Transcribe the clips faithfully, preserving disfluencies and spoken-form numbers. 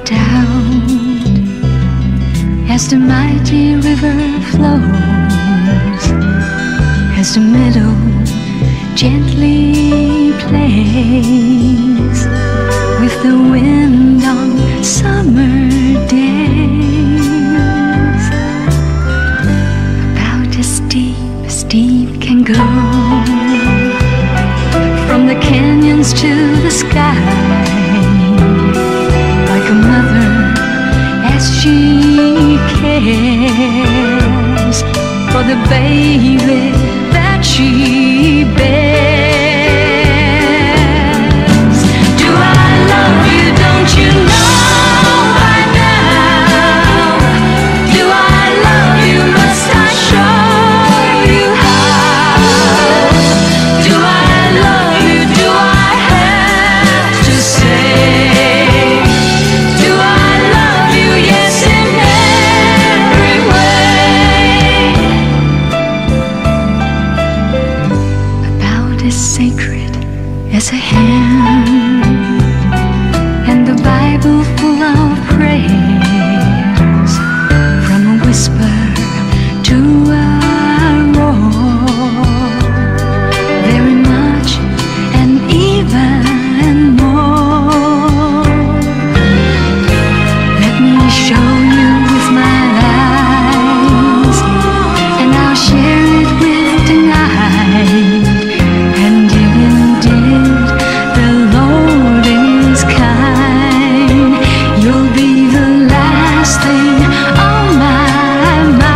out as the mighty river flows, as the meadow gently plays with the wind on summer days. About as deep as deep can go, from the canyons to the sky, like a mother as she cares for the baby that she bears. Do I love you? Don't you know by now? Do I love you? Must I show you how? Do I love you? Do I have to say? Do I love you? Yes, in every way. About as sacred as a hymn, and the Bible full of prayers, from a whisper to a roar, very much and even more. Let me show you with my eyes, and I'll share it with tonight. And if indeed the Lord is kind, you'll be the last thing on my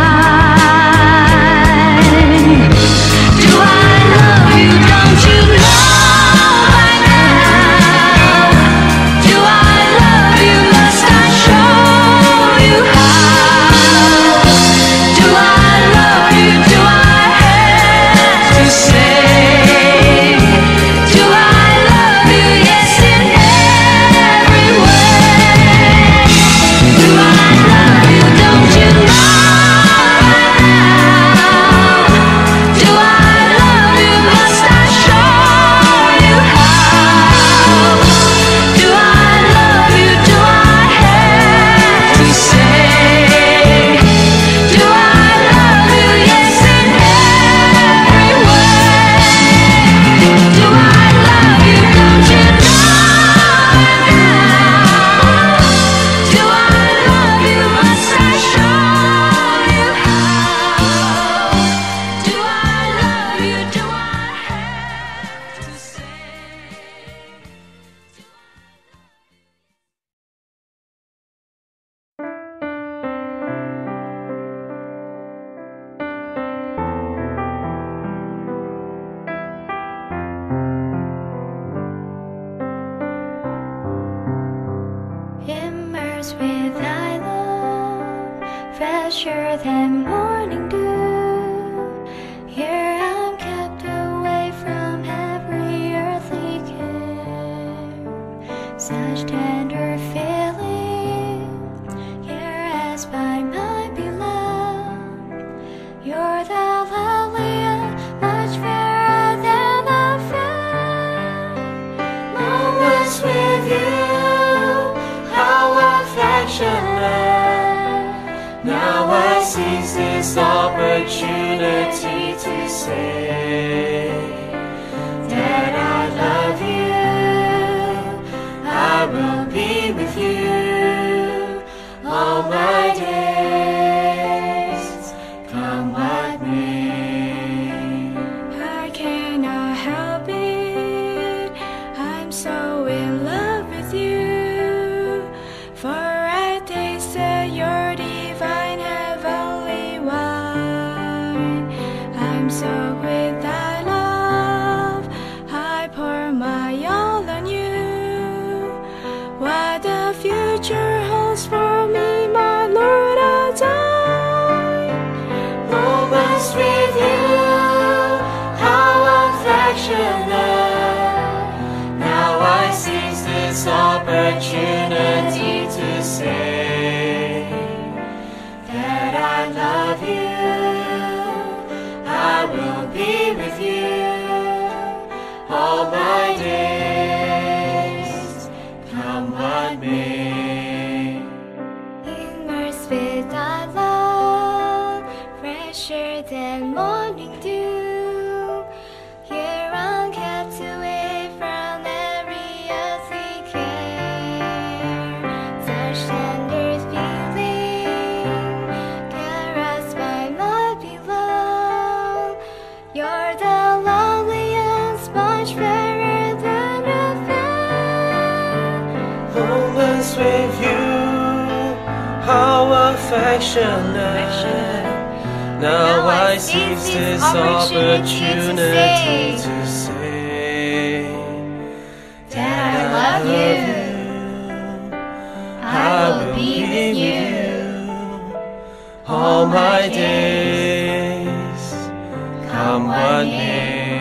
mind. Do I love you? Don't you know by now? Do I love you? Must I show you how? Do I love you? Do I have to say? Do I love you? Yes, in every way. Do I love you? Don't you know by now? Do I love you? Must I show you how? Do I love you? Do I have to say? Do I love you? Yes, in every way. Do I love you? Don't you know by now? Do I love you? Must I show you how? Do I love you? Do I have to say? Immersed with thy love, fresher than morning dew. Here I'm kept away from every earthly care. Such tender feeling, here as by my beloved. You're the loveliest, much fairer than the fair. Moments with you, how affectionate. Now I seize this opportunity to say that I love you. I will be with you all my days, come what may. I cannot help it, I'm so in love with you. For I tasted your divine heavenly wine. I'm so with thy love, I pour my all on you. What the future holds for me, my Lord adore. Moments with you, how affectionate. Now I seize this opportunity to say that I love you. I will be with you all my days, come what may. You're the loveliest, much fairer than a fair. Moments with you, how affectionate. Now I seize this opportunity to say that I love you. I will be with you all my days, come what may.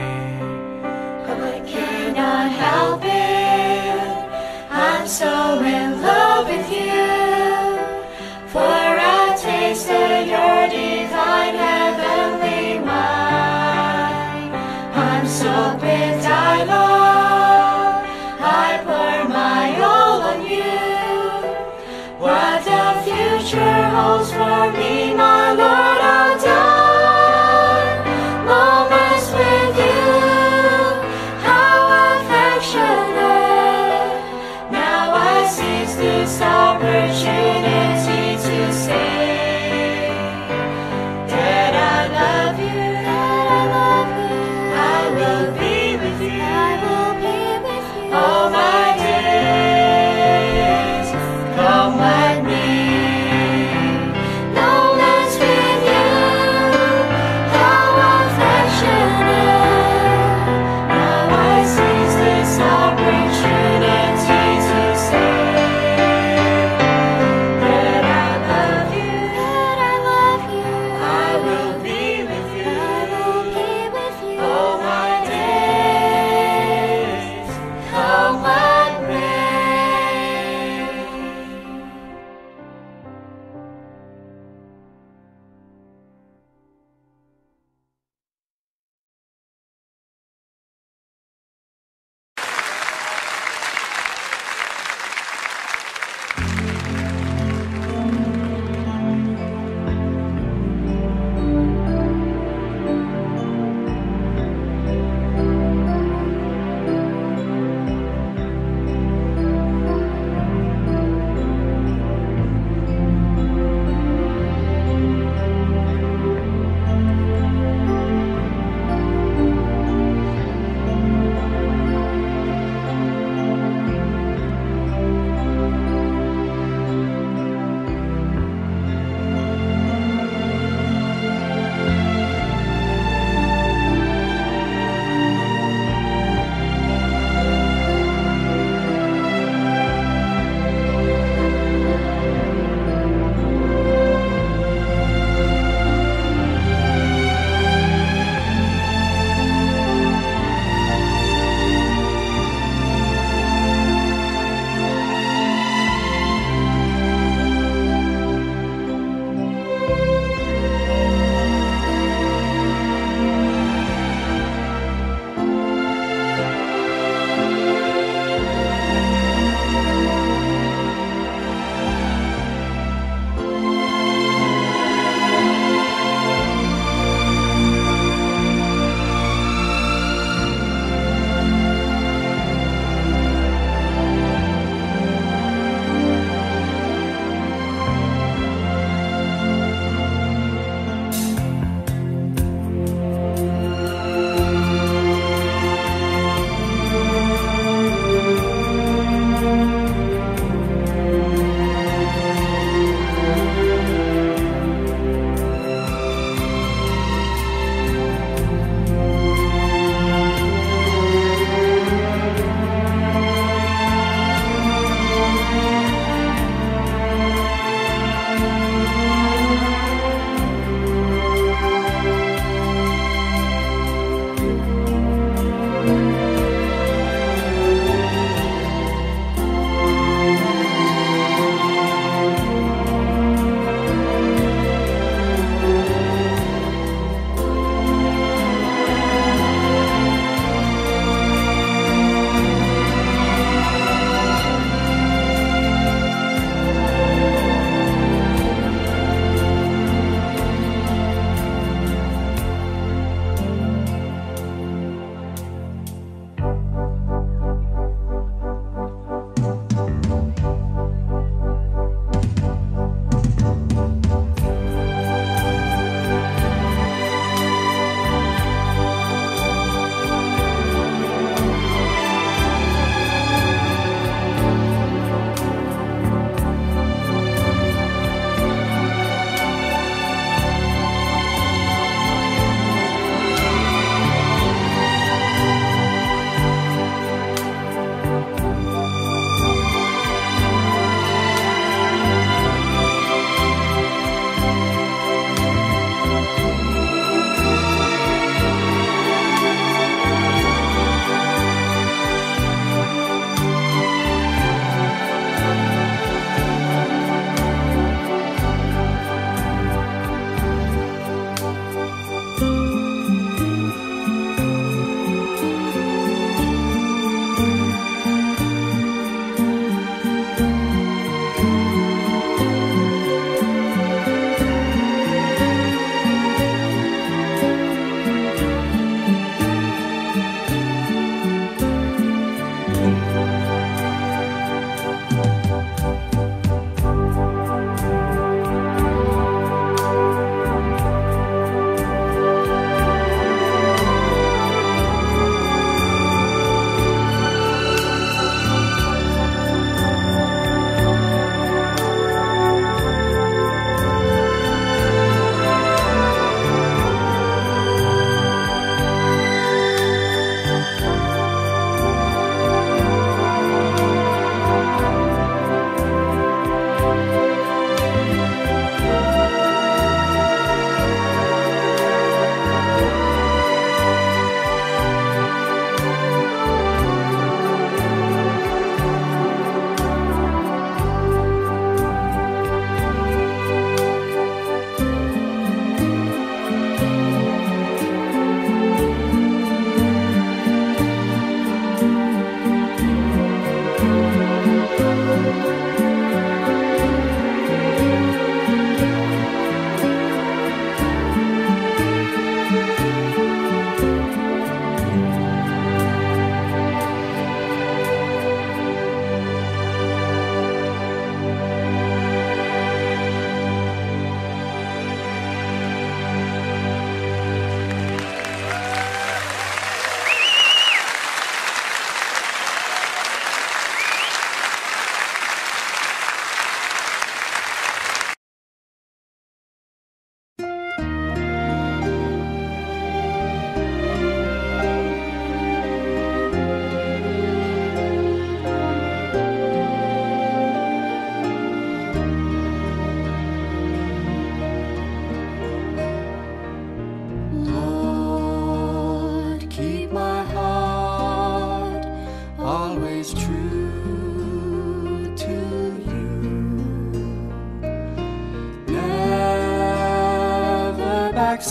I cannot help it, I'm so in love with you. For I tasted your divine heavenly mind. I'm so big, I love, I pour my all on you. What the future holds for me, my Lord, I'll die. Moments with you, how affectionate. Now I seize this opportunity to say that I love you, that I love you. I will be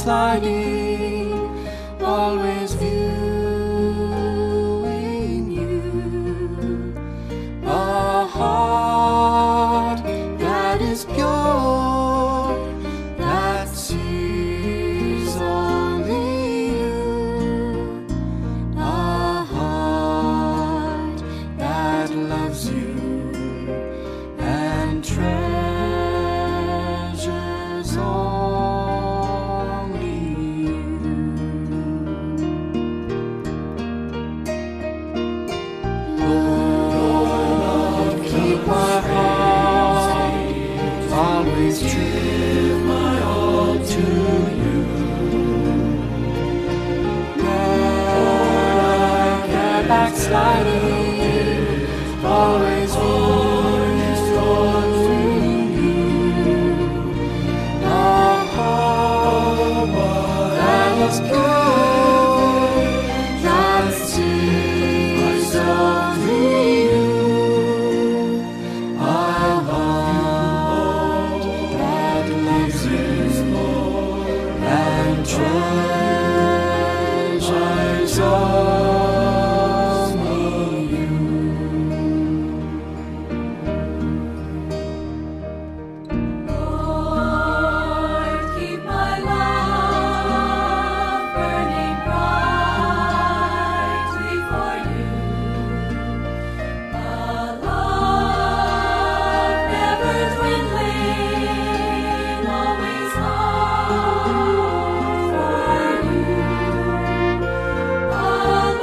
backsliding, always viewing you. A heart that is pure, that sees only you. A heart that loves you and treasures only you. Lord, keep my heart always true, my all to you. Lord, I get backsliding, always always drawn to you. A heart that is good, that sees only you. A heart that loves you and treasures only you. Lord, keep my love burning brightly for you. A love never dwindling, always long for you. A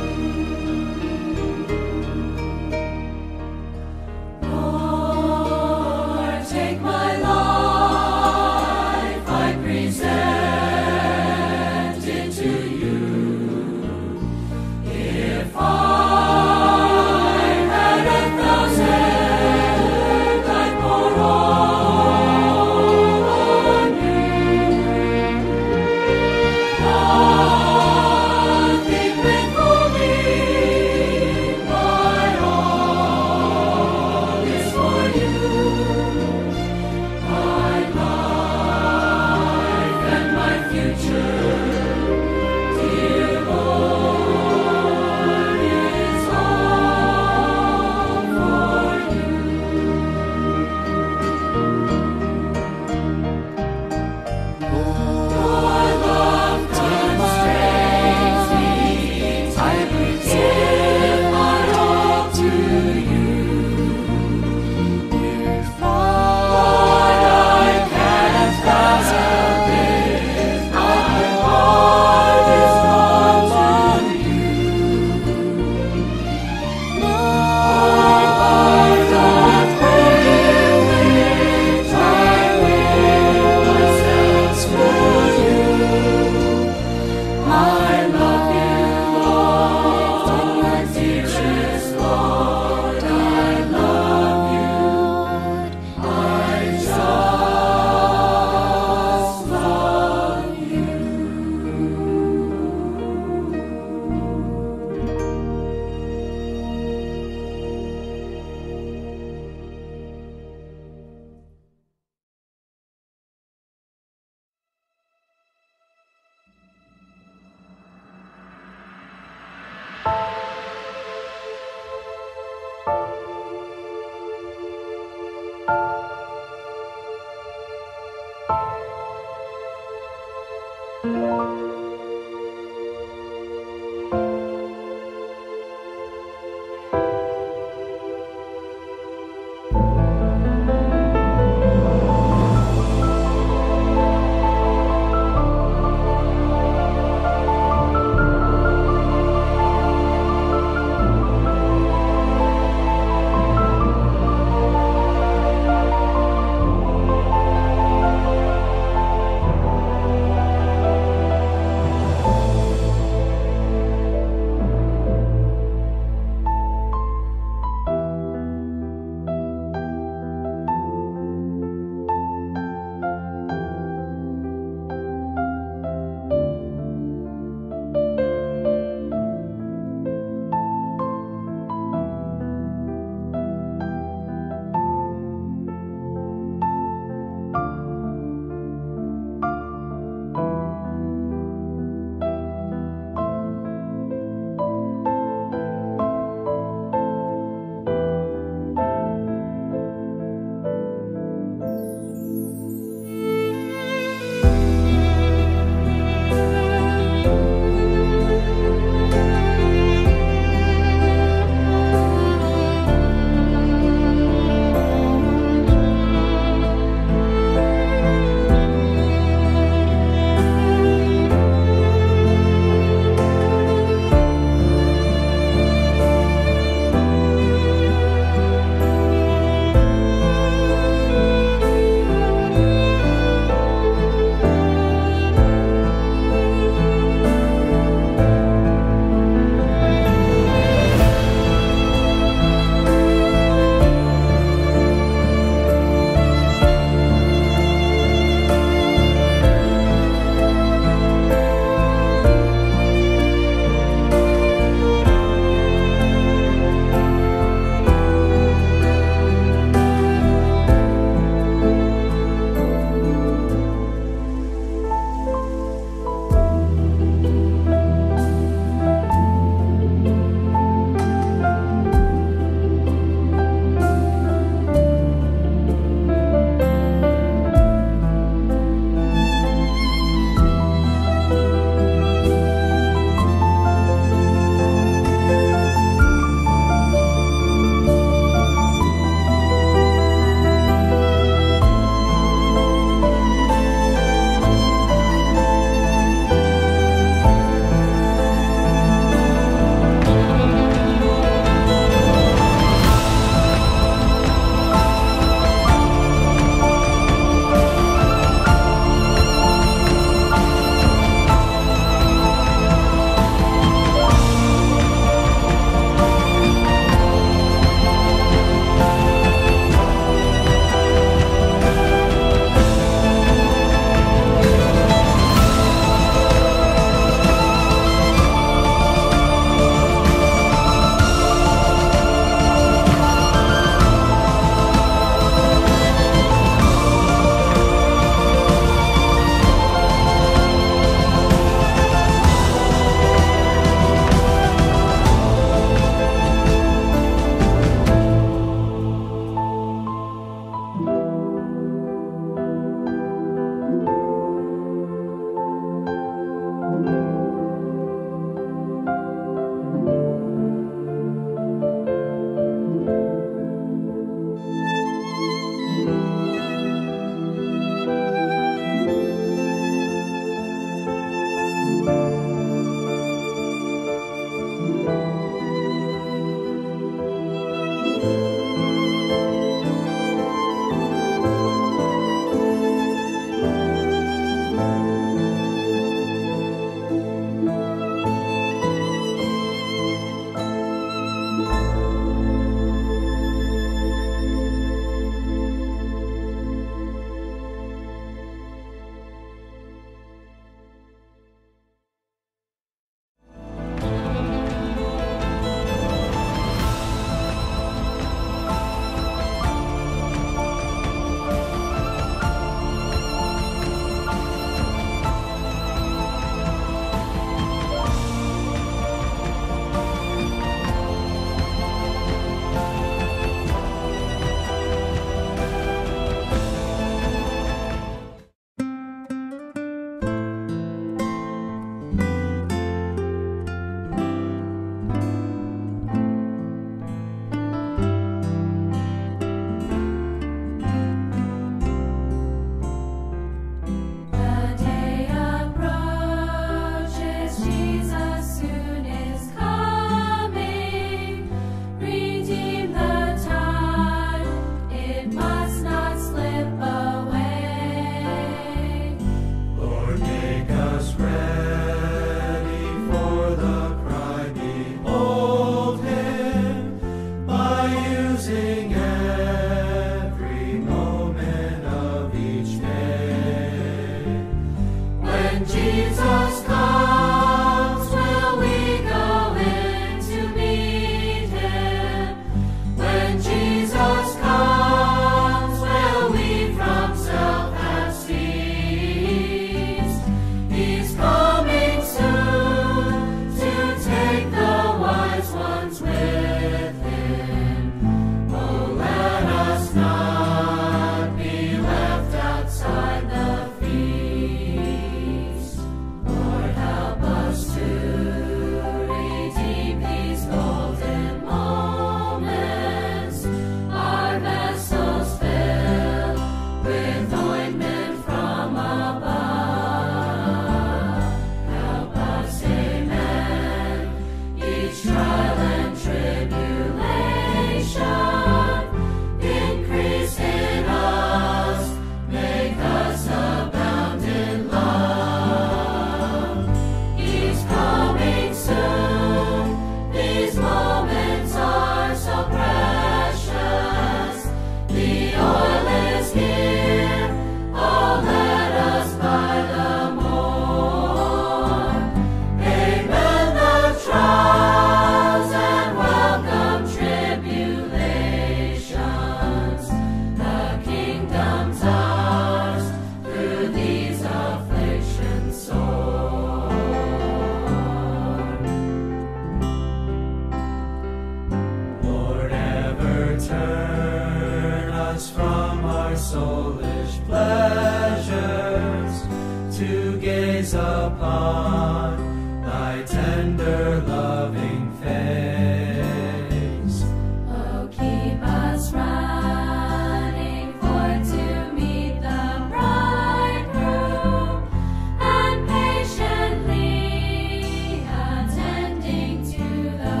soulish pleasures to gaze upon thy tender loving face. Oh, keep us running for to meet the bridegroom, and patiently attending to the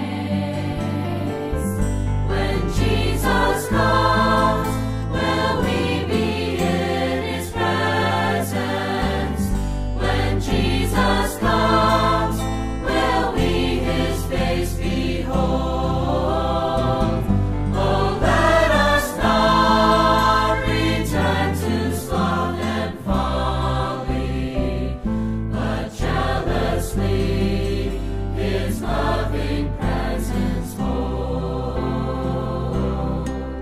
race. When Jesus comes, will we be in his presence? When Jesus comes, will we his face behold? Oh, let us not return to sloth and folly, but jealously his loving presence hold.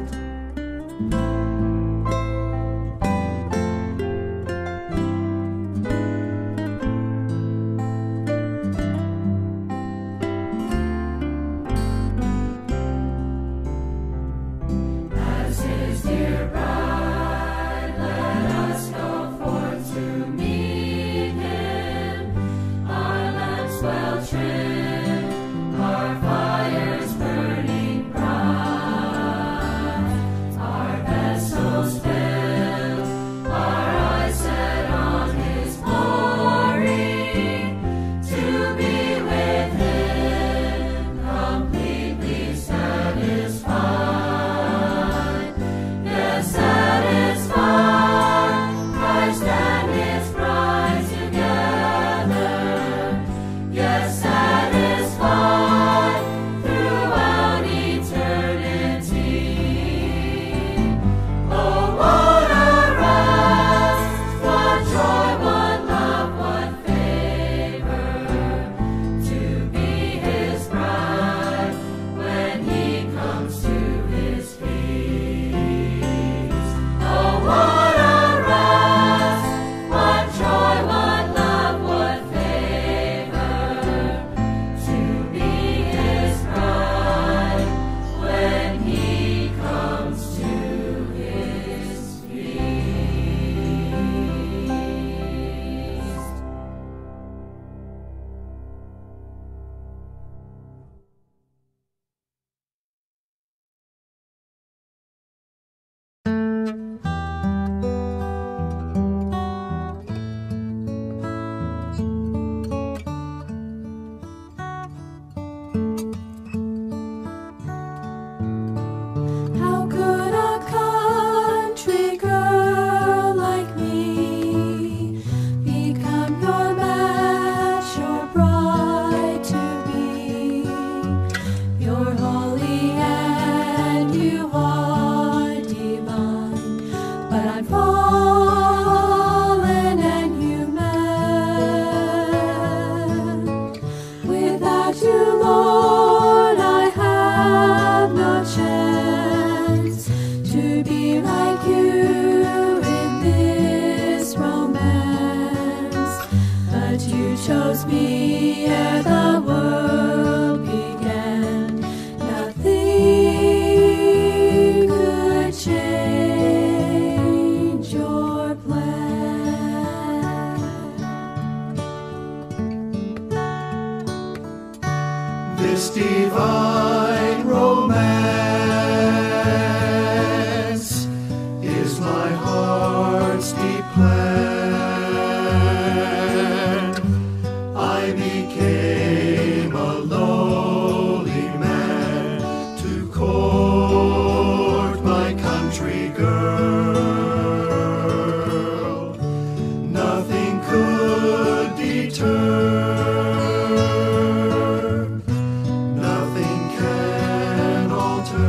As his dear bride, let us go forth to meet him. Our lamps well trimmed, our fires burning bright, our vessels filled, our eyes set on his glory, to be with him, completely satisfied. Yes, satisfied, Christ and his bride together. Yes, satisfied throughout eternity. Oh, what a rest, what joy, what love, what favor, to be his bride when he comes to his feast. Oh, what a rest, what joy, what love, what favor, to be his bride when he comes to his feast. How could a country girl like me become your match, your bride to be? You're holy and you are divine, but I'm fallen and human. Without you, Lord, I have no chance to be like you in this romance. But you chose me ere the world began. Nothing could change your plan. This divine romance is my heart's deep plan. I became a lowly man to court my country girl. Nothing could deter, nothing can alter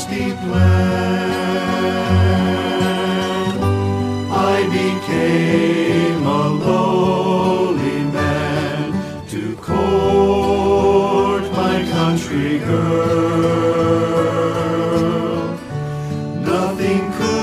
steep land. I became a lowly man to court my country girl. Nothing could